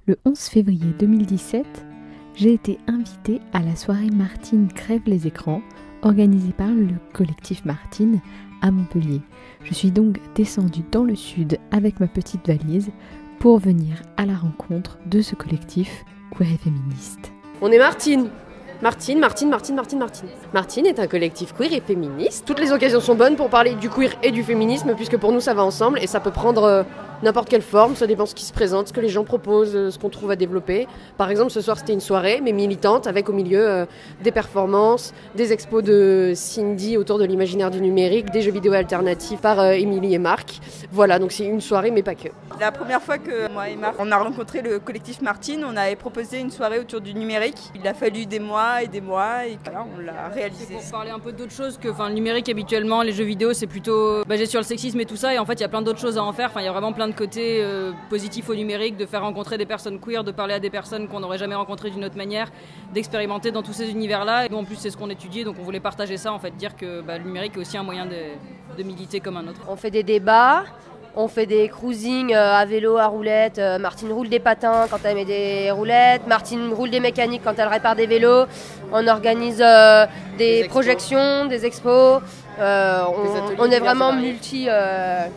Le 11 février 2017, j'ai été invitée à la soirée Martine crève les écrans, organisée par le collectif Martine à Montpellier. Je suis donc descendue dans le sud avec ma petite valise pour venir à la rencontre de ce collectif queer et féministe. On est Martine. Martine est un collectif queer et féministe. Toutes les occasions sont bonnes pour parler du queer et du féminisme, puisque pour nous ça va ensemble et ça peut prendre n'importe quelle forme, ça dépend de ce qui se présente, ce que les gens proposent, ce qu'on trouve à développer. Par exemple, ce soir c'était une soirée, mais militante, avec au milieu des performances, des expos de Cindy autour de l'imaginaire du numérique, des jeux vidéo alternatifs par Émilie et Marc. Voilà, donc c'est une soirée, mais pas que. La première fois que moi et Marc, on a rencontré le collectif Martine, on avait proposé une soirée autour du numérique. Il a fallu des mois et voilà, on l'a réalisé. C'est pour parler un peu d'autres choses que le numérique habituellement, les jeux vidéo c'est plutôt basé sur le sexisme et tout ça, et en fait il y a plein d'autres choses à en faire. Il y a vraiment plein de côtés positifs au numérique, de faire rencontrer des personnes queer, de parler à des personnes qu'on n'aurait jamais rencontrées d'une autre manière, d'expérimenter dans tous ces univers-là. Et nous en plus c'est ce qu'on étudiait, donc on voulait partager ça, en fait, dire que le numérique est aussi un moyen de militer comme un autre. On fait des débats. On fait des cruisings à vélo, à roulette. Martine roule des patins quand elle met des roulettes. Martine roule des mécaniques quand elle répare des vélos. On organise des projections, des expos. On est vraiment multi-univers.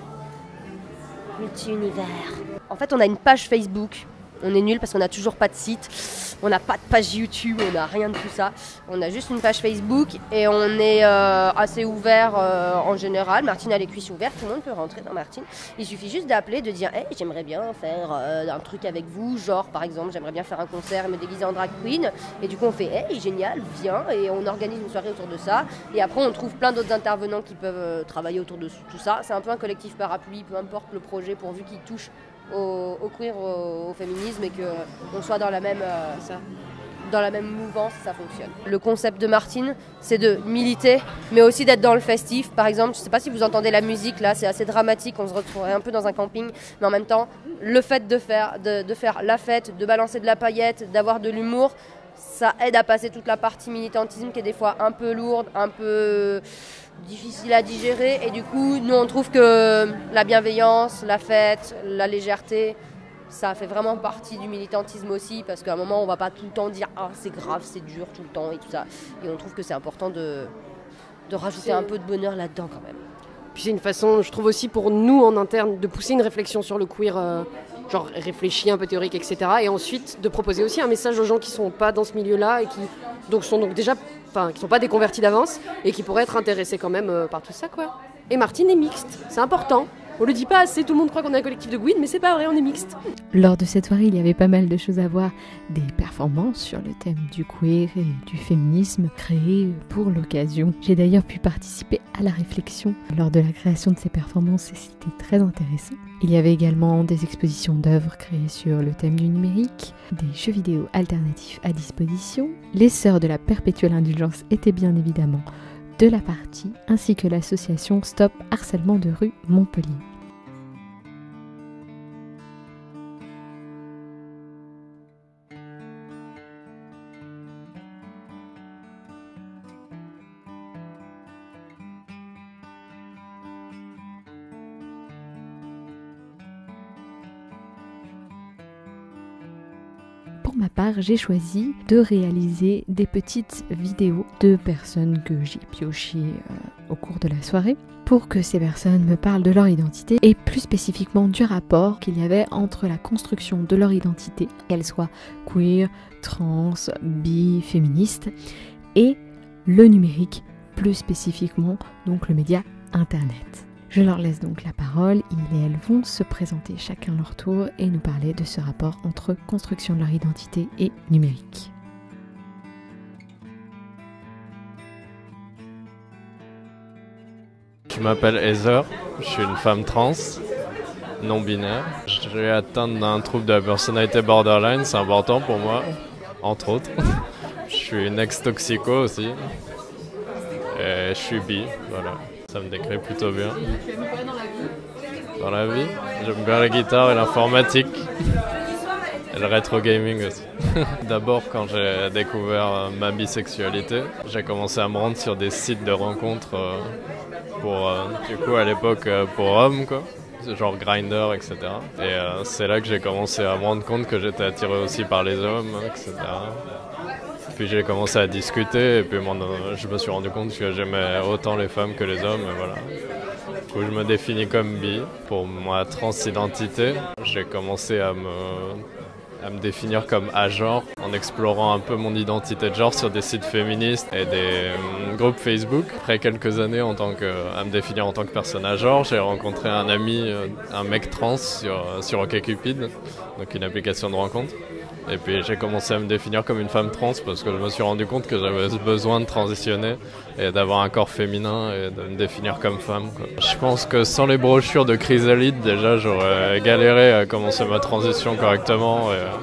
En fait, on a une page Facebook. On est nul parce qu'on n'a toujours pas de site, on n'a pas de page YouTube, on n'a rien de tout ça. On a juste une page Facebook et on est assez ouvert en général. Martine a les cuisses ouvertes, tout le monde peut rentrer dans Martine. Il suffit juste d'appeler, de dire hey, j'aimerais bien faire un truc avec vous, genre par exemple j'aimerais bien faire un concert et me déguiser en drag queen. Et du coup on fait hey, génial, viens, et on organise une soirée autour de ça. Et après on trouve plein d'autres intervenants qui peuvent travailler autour de tout ça. C'est un peu un collectif parapluie, peu importe le projet, pourvu qu'il touche au queer, au féminisme, et qu'on soit dans la même mouvance, ça fonctionne. Le concept de Martine, c'est de militer, mais aussi d'être dans le festif. Par exemple, je ne sais pas si vous entendez la musique, là, c'est assez dramatique, on se retrouverait un peu dans un camping, mais en même temps, le fait de faire la fête, de balancer de la paillette, d'avoir de l'humour, ça aide à passer toute la partie militantisme qui est des fois un peu lourde, un peu difficile à digérer, et du coup nous on trouve que la bienveillance, la fête, la légèreté, ça fait vraiment partie du militantisme aussi, parce qu'à un moment on va pas tout le temps dire ah c'est grave, c'est dur tout le temps et tout ça, et on trouve que c'est important de rajouter un peu de bonheur là-dedans quand même. Puis c'est une façon, je trouve aussi pour nous en interne, de pousser une réflexion sur le queer, genre réfléchi, un peu théorique, etc. Et ensuite de proposer aussi un message aux gens qui sont pas dans ce milieu-là et qui sont déjà, qui sont pas des convertis d'avance et qui pourraient être intéressés quand même par tout ça, quoi. Et Martine est mixte, c'est important. On le dit pas assez, tout le monde croit qu'on est un collectif de Gwyn, mais c'est pas vrai, on est mixte. Lors de cette soirée, il y avait pas mal de choses à voir, des performances sur le thème du queer et du féminisme créées pour l'occasion. J'ai d'ailleurs pu participer à la réflexion lors de la création de ces performances et c'était très intéressant. Il y avait également des expositions d'œuvres créées sur le thème du numérique, des jeux vidéo alternatifs à disposition. Les Sœurs de la Perpétuelle Indulgence étaient bien évidemment de la partie, ainsi que l'association Stop Harcèlement de rue Montpellier. Pour ma part, j'ai choisi de réaliser des petites vidéos de personnes que j'ai piochées au cours de la soirée pour que ces personnes me parlent de leur identité et plus spécifiquement du rapport qu'il y avait entre la construction de leur identité, qu'elle soit queer, trans, bi, féministe, et le numérique, plus spécifiquement donc le média internet. Je leur laisse donc la parole, ils et elles vont se présenter chacun leur tour et nous parler de ce rapport entre construction de leur identité et numérique. Je m'appelle Heather, je suis une femme trans, non-binaire. Je suis atteinte d'un trouble de la personnalité borderline, c'est important pour moi, entre autres. Je suis une ex-toxico aussi, et je suis bi, voilà. Ça me décrit plutôt bien. Tu aimes quoi dans la vie ? Dans la vie, j'aime bien la guitare et l'informatique. Et le rétro gaming aussi. D'abord, quand j'ai découvert ma bisexualité, j'ai commencé à me rendre sur des sites de rencontres pour, du coup, à l'époque, pour hommes, quoi. genre Grindr, etc. Et c'est là que j'ai commencé à me rendre compte que j'étais attiré aussi par les hommes, etc. Puis j'ai commencé à discuter et puis je me suis rendu compte que j'aimais autant les femmes que les hommes, et voilà. Du coup, je me définis comme bi. Pour ma transidentité, j'ai commencé à me définir comme agenre en explorant un peu mon identité de genre sur des sites féministes et des groupes Facebook. Après quelques années à me définir en tant que personne agenre, j'ai rencontré un ami, un mec trans sur OkCupid, donc une application de rencontre. Et puis j'ai commencé à me définir comme une femme trans parce que je me suis rendu compte que j'avais besoin de transitionner et d'avoir un corps féminin et de me définir comme femme, quoi. Je pense que sans les brochures de Chrysalide, déjà j'aurais galéré à commencer ma transition correctement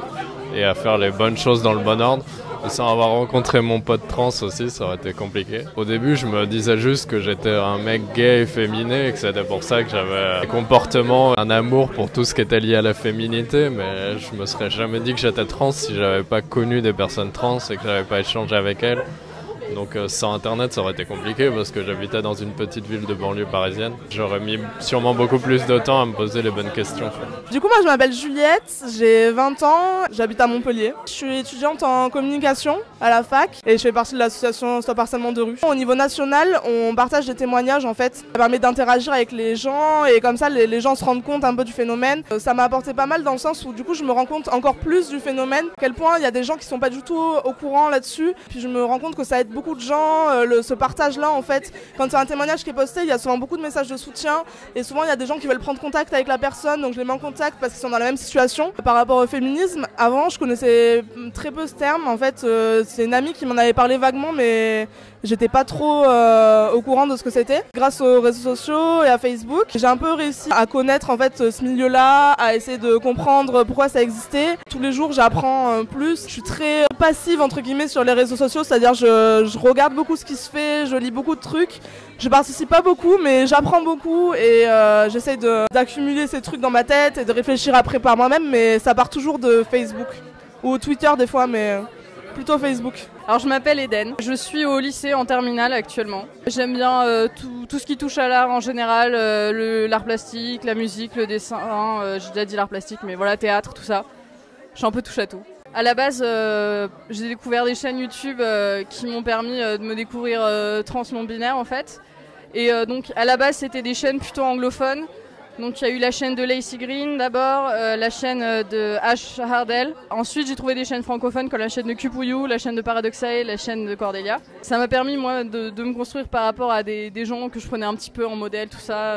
et à faire les bonnes choses dans le bon ordre. Et sans avoir rencontré mon pote trans aussi, ça aurait été compliqué. Au début, je me disais juste que j'étais un mec gay et féminin et que c'était pour ça que j'avais un comportement, un amour pour tout ce qui était lié à la féminité, mais je me serais jamais dit que j'étais trans si j'avais pas connu des personnes trans et que j'avais pas échangé avec elles. Donc sans internet ça aurait été compliqué parce que j'habitais dans une petite ville de banlieue parisienne. J'aurais mis sûrement beaucoup plus de temps à me poser les bonnes questions. Du coup moi je m'appelle Juliette, j'ai 20 ans, j'habite à Montpellier. Je suis étudiante en communication à la fac et je fais partie de l'association Stop Harcèlement de rue. Au niveau national, on partage des témoignages en fait. Ça permet d'interagir avec les gens et comme ça les gens se rendent compte un peu du phénomène. Ça m'a apporté pas mal dans le sens où du coup je me rends compte encore plus du phénomène, à quel point il y a des gens qui sont pas du tout au courant là-dessus. Puis je me rends compte que ça aide beaucoup de gens, ce partage-là en fait. Quand il y a un témoignage qui est posté, il y a souvent beaucoup de messages de soutien et souvent il y a des gens qui veulent prendre contact avec la personne, donc je les mets en contact parce qu'ils sont dans la même situation. Par rapport au féminisme, avant je connaissais très peu ce terme, en fait c'est une amie qui m'en avait parlé vaguement mais j'étais pas trop au courant de ce que c'était. Grâce aux réseaux sociaux et à Facebook, j'ai un peu réussi à connaître en fait ce milieu-là, à essayer de comprendre pourquoi ça existait. Tous les jours j'apprends plus, je suis très passive entre guillemets sur les réseaux sociaux, c'est-à-dire je regarde beaucoup ce qui se fait, je lis beaucoup de trucs. Je participe pas beaucoup mais j'apprends beaucoup et j'essaye d'accumuler ces trucs dans ma tête et de réfléchir après par moi-même, mais ça part toujours de Facebook ou Twitter des fois, mais plutôt Facebook. Alors je m'appelle Eden, je suis au lycée en terminale actuellement. J'aime bien tout ce qui touche à l'art en général, l'art plastique, la musique, le dessin, j'ai déjà dit l'art plastique mais voilà, théâtre, tout ça. Je suis un peu touche à tout. À la base, j'ai découvert des chaînes YouTube qui m'ont permis de me découvrir trans non binaire en fait. Et donc à la base c'était des chaînes plutôt anglophones. Donc il y a eu la chaîne de Lacey Green d'abord, la chaîne de Ash Hardell. Ensuite j'ai trouvé des chaînes francophones comme la chaîne de Cupuyu, la chaîne de Paradoxae, la chaîne de Cordelia. Ça m'a permis moi de me construire par rapport à des gens que je prenais un petit peu en modèle, tout ça.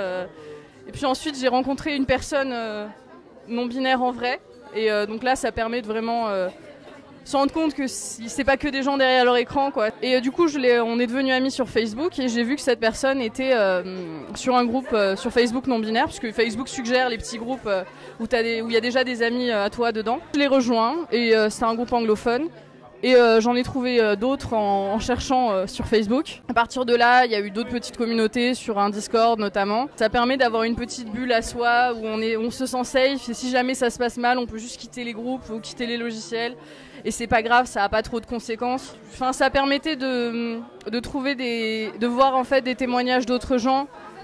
Et puis ensuite j'ai rencontré une personne non binaire en vrai. Et donc là ça permet de vraiment se rendre compte que c'est pas que des gens derrière leur écran, quoi. Et du coup on est devenus amis sur Facebook et j'ai vu que cette personne était sur un groupe sur Facebook non binaire, puisque Facebook suggère les petits groupes où il y a déjà des amis à toi dedans. Je l'ai rejoint et c'est un groupe anglophone. Et j'en ai trouvé d'autres en cherchant sur Facebook. À partir de là, il y a eu d'autres petites communautés sur un Discord notamment. Ça permet d'avoir une petite bulle à soi où on se sent safe et si jamais ça se passe mal, on peut juste quitter les groupes ou quitter les logiciels. Et c'est pas grave, ça a pas trop de conséquences. Enfin, ça permettait de trouver de voir en fait des témoignages d'autres gens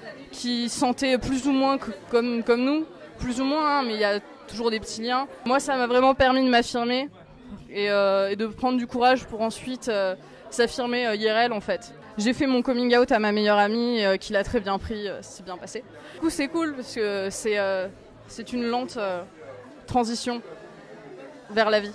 qui se sentaient plus ou moins comme nous, plus ou moins, hein, mais il y a toujours des petits liens. Moi, ça m'a vraiment permis de m'affirmer. Et de prendre du courage pour ensuite s'affirmer IRL en fait. J'ai fait mon coming out à ma meilleure amie qui l'a très bien pris, c'est bien passé. Du coup c'est cool parce que c'est une lente transition vers la vie.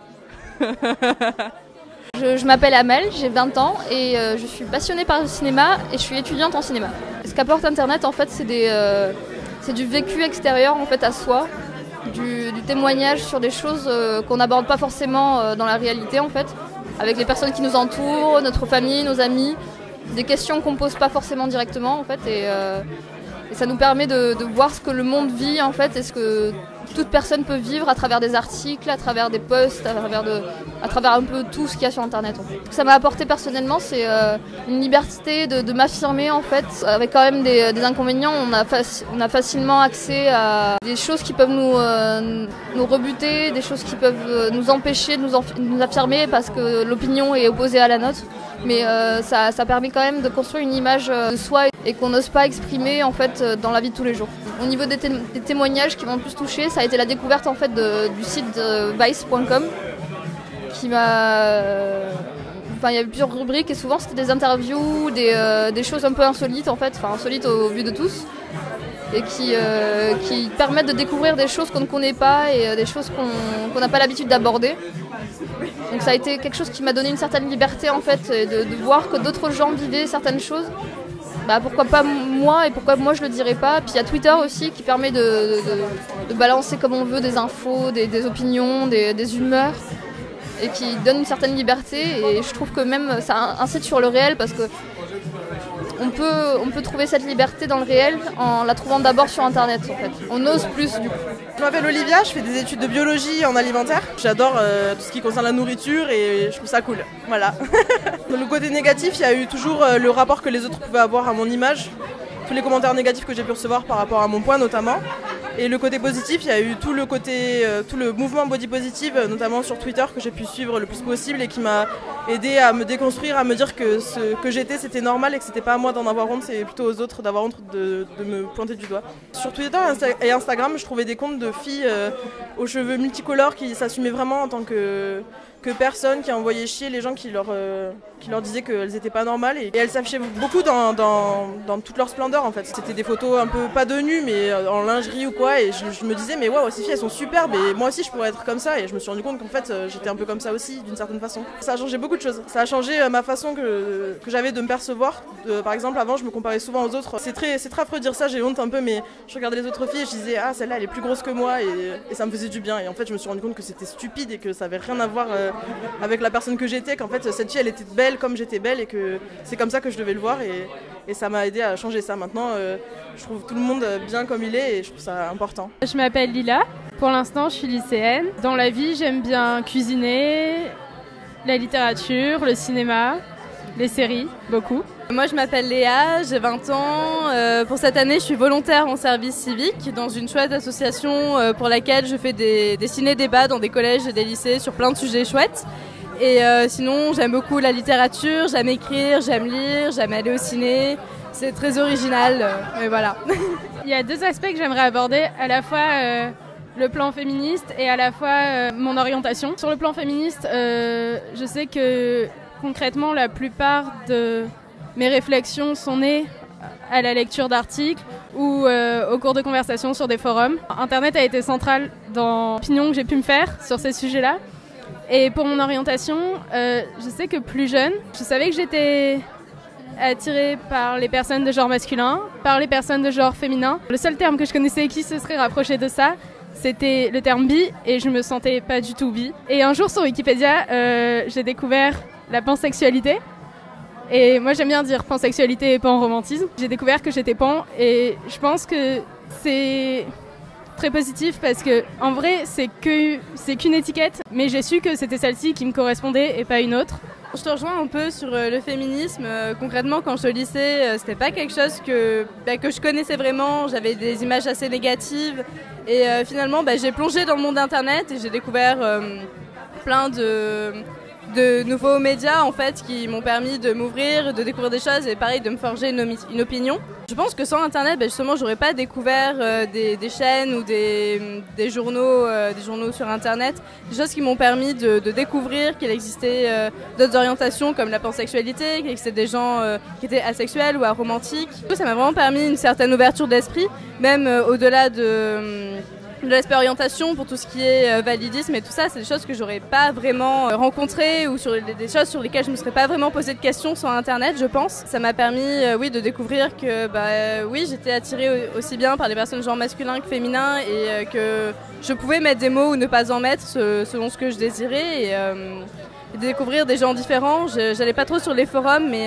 Je m'appelle Amel, j'ai 20 ans et je suis passionnée par le cinéma et je suis étudiante en cinéma. Ce qu'apporte Internet en fait c'est du vécu extérieur en fait à soi. Du témoignage sur des choses qu'on n'aborde pas forcément dans la réalité en fait, avec les personnes qui nous entourent, notre famille, nos amis, des questions qu'on pose pas forcément directement en fait, et ça nous permet de voir ce que le monde vit en fait, et ce que toute personne peut vivre à travers des articles, à travers des posts, à travers un peu tout ce qu'il y a sur internet en fait. Ce que ça m'a apporté personnellement, c'est une liberté de m'affirmer en fait, avec quand même des inconvénients. On a facilement accès à des choses qui peuvent nous rebuter, des choses qui peuvent nous empêcher de nous affirmer parce que l'opinion est opposée à la nôtre. Mais ça permet quand même de construire une image de soi. et qu'on n'ose pas exprimer en fait dans la vie de tous les jours. Au niveau des témoignages qui m'ont le plus touché, ça a été la découverte en fait du site vice.com qui m'a... Enfin, il y avait plusieurs rubriques et souvent c'était des interviews, des choses un peu insolites en fait, enfin insolites au vu de tous, et qui permettent de découvrir des choses qu'on ne connaît pas et des choses qu'on n'a pas l'habitude d'aborder. Donc ça a été quelque chose qui m'a donné une certaine liberté en fait, et de voir que d'autres gens vivaient certaines choses. Bah, pourquoi pas moi et pourquoi moi je le dirais pas. Puis il y a Twitter aussi qui permet de balancer comme on veut des infos, des opinions, des humeurs, et qui donne une certaine liberté. Et je trouve que même ça incite sur le réel parce que on peut trouver cette liberté dans le réel en la trouvant d'abord sur internet en fait. On ose plus du coup. Je m'appelle Olivia, je fais des études de biologie en alimentaire. J'adore tout ce qui concerne la nourriture et je trouve ça cool. Voilà. Le côté négatif, il y a eu toujours le rapport que les autres pouvaient avoir à mon image. Tous les commentaires négatifs que j'ai pu recevoir par rapport à mon poids notamment. Et le côté positif, il y a eu tout le mouvement body positive, notamment sur Twitter, que j'ai pu suivre le plus possible et qui m'a aidé à me déconstruire, à me dire que ce que j'étais c'était normal et que c'était pas à moi d'en avoir honte, c'est plutôt aux autres d'avoir honte de me pointer du doigt. Sur Twitter et Instagram, je trouvais des comptes de filles aux cheveux multicolores qui s'assumaient vraiment en tant que personne, qui envoyait chier les gens qui leur disaient qu'elles étaient pas normales et elles s'affichaient beaucoup dans toute leur splendeur en fait. C'était des photos un peu pas de nu mais en lingerie ou quoi et je me disais mais waouh, ces filles elles sont superbes et moi aussi je pourrais être comme ça et je me suis rendu compte qu'en fait j'étais un peu comme ça aussi d'une certaine façon. Ça a changé beaucoup de choses. Ça a changé ma façon que j'avais de me percevoir. Par exemple avant je me comparais souvent aux autres. C'est très affreux de dire ça, j'ai honte un peu mais je regardais les autres filles et je disais ah celle-là elle est plus grosse que moi et ça me faisait du bien et en fait je me suis rendu compte que c'était stupide et que ça avait rien à voir avec la personne que j'étais, qu'en fait cette fille elle était belle comme j'étais belle et que c'est comme ça que je devais le voir et ça m'a aidé à changer ça. Maintenant je trouve tout le monde bien comme il est et je trouve ça important. Je m'appelle Lila, pour l'instant je suis lycéenne. Dans la vie j'aime bien cuisiner, la littérature, le cinéma, les séries, beaucoup. Moi je m'appelle Léa, j'ai 20 ans. Pour cette année je suis volontaire en service civique dans une chouette association pour laquelle je fais des ciné-débats dans des collèges et des lycées sur plein de sujets chouettes. Et sinon j'aime beaucoup la littérature, j'aime écrire, j'aime lire, j'aime aller au ciné. C'est très original, mais voilà. Il y a deux aspects que j'aimerais aborder, à la fois le plan féministe et à la fois mon orientation. Sur le plan féministe, je sais que concrètement la plupart de mes réflexions sont nées à la lecture d'articles ou au cours de conversations sur des forums. Internet a été central dans l'opinion que j'ai pu me faire sur ces sujets-là. Et pour mon orientation, je sais que plus jeune, je savais que j'étais attirée par les personnes de genre masculin, par les personnes de genre féminin. Le seul terme que je connaissais qui se serait rapproché de ça, c'était le terme bi et je me sentais pas du tout bi. Et un jour sur Wikipédia, j'ai découvert la pansexualité. Et moi j'aime bien dire pansexualité et panromantisme. J'ai découvert que j'étais pan et je pense que c'est très positif parce que en vrai c'est qu'une étiquette, mais j'ai su que c'était celle-ci qui me correspondait et pas une autre. Je te rejoins un peu sur le féminisme. Concrètement, quand j'étais au lycée, c'était pas quelque chose que je connaissais vraiment. J'avais des images assez négatives et finalement j'ai plongé dans le monde internet et j'ai découvert plein de nouveaux médias en fait qui m'ont permis de m'ouvrir, de découvrir des choses et pareil de me forger une opinion. Je pense que sans internet justement j'aurais pas découvert des chaînes ou des journaux sur internet, des choses qui m'ont permis de découvrir qu'il existait d'autres orientations comme la pansexualité, qu'il existait des gens qui étaient asexuels ou aromantiques. Ça m'a vraiment permis une certaine ouverture d'esprit, même au-delà de l'aspect orientation pour tout ce qui est validisme et tout ça, c'est des choses que j'aurais pas vraiment rencontrées ou sur des choses sur lesquelles je me serais pas vraiment posé de questions sur internet, je pense. Ça m'a permis de découvrir que j'étais attirée aussi bien par les personnes de genre masculin que féminin et que je pouvais mettre des mots ou ne pas en mettre selon ce que je désirais et de découvrir des gens différents. J'allais pas trop sur les forums mais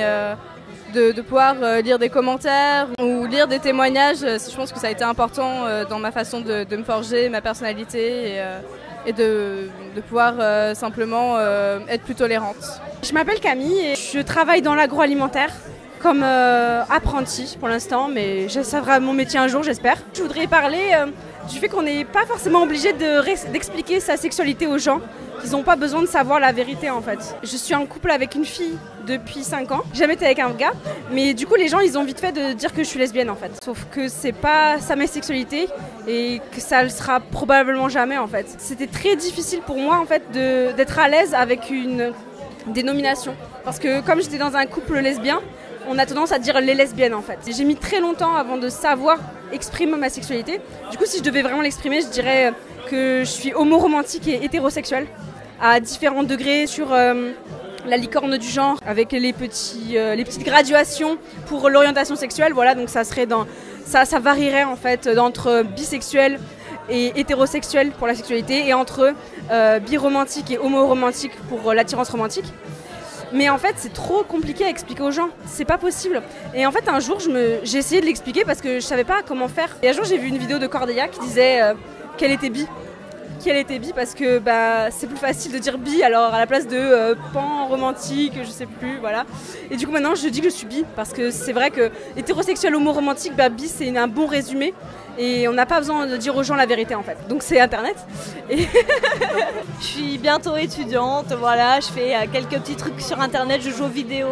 de pouvoir lire des commentaires ou lire des témoignages, je pense que ça a été important dans ma façon de me forger ma personnalité et de pouvoir simplement être plus tolérante. Je m'appelle Camille et je travaille dans l'agroalimentaire comme apprentie pour l'instant, mais ça sera mon métier un jour j'espère. Je voudrais parler du fait qu'on n'est pas forcément obligé d'expliquer sa sexualité aux gens, qu'ils n'ont pas besoin de savoir la vérité en fait. Je suis en couple avec une fille depuis 5 ans, j'ai jamais été avec un gars, mais du coup les gens ils ont vite fait de dire que je suis lesbienne en fait. Sauf que c'est pas ça ma sexualité et que ça le sera probablement jamais en fait. C'était très difficile pour moi en fait d'être à l'aise avec une dénomination. Parce que comme j'étais dans un couple lesbien, on a tendance à dire les lesbiennes en fait. J'ai mis très longtemps avant de savoir exprimer ma sexualité. Du coup si je devais vraiment l'exprimer, je dirais que je suis homo-romantique et hétérosexuelle à différents degrés sur la licorne du genre avec les petites graduations pour l'orientation sexuelle. Voilà, donc ça serait ça varierait en fait entre bisexuel et hétérosexuel pour la sexualité et entre biromantique et homo-romantique pour l'attirance romantique. Mais en fait, c'est trop compliqué à expliquer aux gens. C'est pas possible. Et en fait, un jour, j'ai essayé de l'expliquer parce que je savais pas comment faire. Et un jour, j'ai vu une vidéo de Cordelia qui disait qu'elle était bi. Qu'elle était bi parce que c'est plus facile de dire bi alors à la place de pan romantique, je sais plus, voilà. Et du coup, maintenant, je dis que je suis bi parce que c'est vrai que hétérosexuel, homo-romantique, bi, c'est un bon résumé. Et on n'a pas besoin de dire aux gens la vérité en fait. Donc c'est Internet. Et je suis bientôt étudiante, voilà, je fais quelques petits trucs sur Internet, je joue aux vidéos,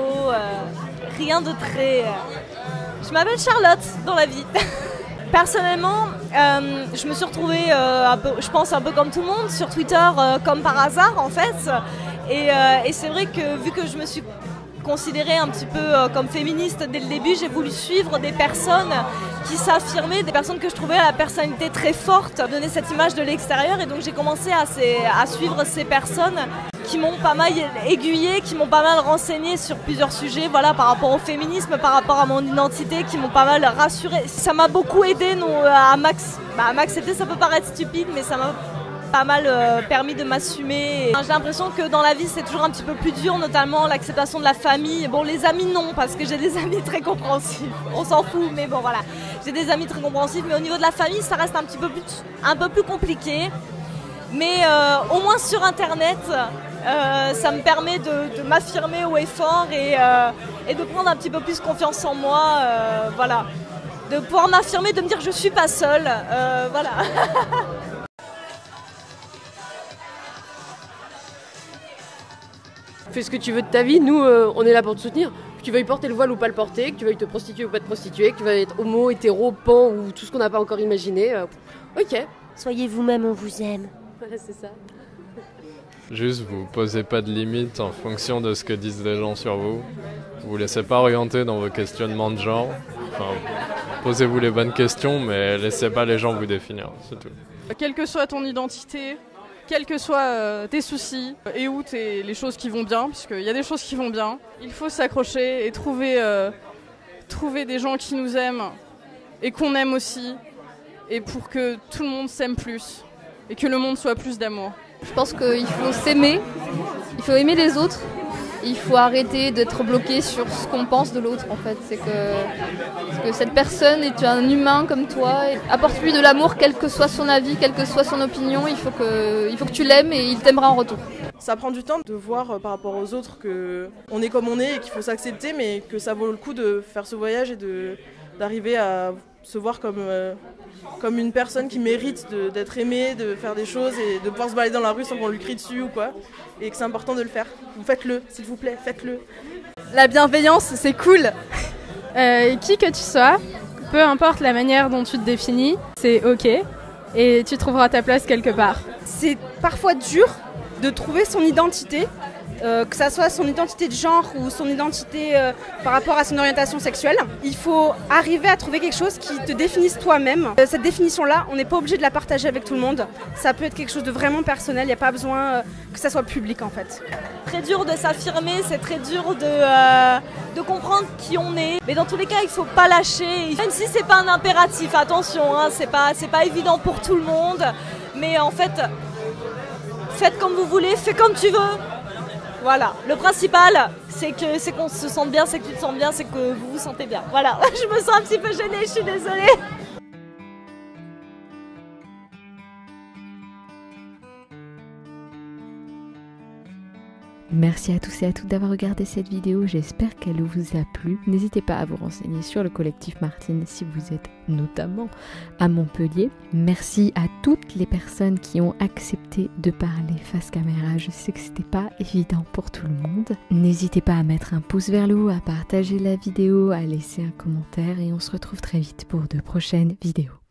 rien de très... Je m'appelle Charlotte dans la vie. Personnellement, je me suis retrouvée, je pense un peu comme tout le monde, sur Twitter comme par hasard en fait. Et c'est vrai que vu que je me suis considérée un petit peu comme féministe dès le début, j'ai voulu suivre des personnes qui s'affirmaient, des personnes que je trouvais à la personnalité très forte, donner cette image de l'extérieur. Et donc j'ai commencé à suivre ces personnes qui m'ont pas mal aiguillée, qui m'ont pas mal renseignée sur plusieurs sujets, voilà, par rapport au féminisme, par rapport à mon identité, qui m'ont pas mal rassurée. Ça m'a beaucoup aidée à m'accepter, ça peut paraître stupide, mais ça m'a pas mal permis de m'assumer. J'ai l'impression que dans la vie c'est toujours un petit peu plus dur, notamment l'acceptation de la famille. Bon, les amis non, parce que j'ai des amis très compréhensifs, on s'en fout, mais bon voilà, j'ai des amis très compréhensifs, mais au niveau de la famille ça reste un peu plus compliqué. Mais au moins sur Internet, ça me permet de m'affirmer haut et fort et de prendre un petit peu plus confiance en moi, voilà. De pouvoir m'affirmer, de me dire je suis pas seule, voilà. Fais ce que tu veux de ta vie, nous on est là pour te soutenir. Que tu veuilles porter le voile ou pas le porter, que tu veuilles te prostituer ou pas te prostituer, que tu veuilles être homo, hétéro, pan ou tout ce qu'on n'a pas encore imaginé. Ok. Soyez vous-même, on vous aime. Ouais, c'est ça. Juste, vous posez pas de limites en fonction de ce que disent les gens sur vous. Vous laissez pas orienter dans vos questionnements de genre. Enfin, posez-vous les bonnes questions, mais laissez pas les gens vous définir, c'est tout. Quelle que soit ton identité, quels que soient tes soucis et où les choses qui vont bien, puisqu'il y a des choses qui vont bien, il faut s'accrocher et trouver des gens qui nous aiment et qu'on aime aussi, et pour que tout le monde s'aime plus et que le monde soit plus d'amour. Je pense qu'il faut s'aimer, il faut aimer les autres, il faut arrêter d'être bloqué sur ce qu'on pense de l'autre en fait. C'est que cette personne est un humain comme toi, apporte-lui de l'amour quel que soit son avis, quelle que soit son opinion, il faut que tu l'aimes et il t'aimera en retour. Ça prend du temps de voir par rapport aux autres qu'on est comme on est et qu'il faut s'accepter, mais que ça vaut le coup de faire ce voyage et d'arriver à se voir comme une personne qui mérite d'être aimée, de faire des choses et de pouvoir se balader dans la rue sans qu'on lui crie dessus ou quoi. Et que c'est important de le faire. Vous faites-le, s'il vous plaît, faites-le. La bienveillance, c'est cool. Qui que tu sois, peu importe la manière dont tu te définis, c'est ok. Et tu trouveras ta place quelque part. C'est parfois dur de trouver son identité, que ça soit son identité de genre ou son identité par rapport à son orientation sexuelle. Il faut arriver à trouver quelque chose qui te définisse toi-même. Cette définition-là, on n'est pas obligé de la partager avec tout le monde. Ça peut être quelque chose de vraiment personnel, il n'y a pas besoin que ça soit public en fait. Très dur de s'affirmer, c'est très dur de comprendre qui on est. Mais dans tous les cas, il ne faut pas lâcher. Même si c'est pas un impératif, attention, hein, c'est pas évident pour tout le monde. Mais en fait, faites comme vous voulez, faites comme tu veux. Voilà, le principal, c'est qu'on se sente bien, c'est que tu te sens bien, c'est que vous vous sentez bien. Voilà, je me sens un petit peu gênée, je suis désolée. Merci à tous et à toutes d'avoir regardé cette vidéo, j'espère qu'elle vous a plu. N'hésitez pas à vous renseigner sur le collectif Martine si vous êtes notamment à Montpellier. Merci à toutes les personnes qui ont accepté de parler face caméra, je sais que c'était pas évident pour tout le monde. N'hésitez pas à mettre un pouce vers le haut, à partager la vidéo, à laisser un commentaire et on se retrouve très vite pour de prochaines vidéos.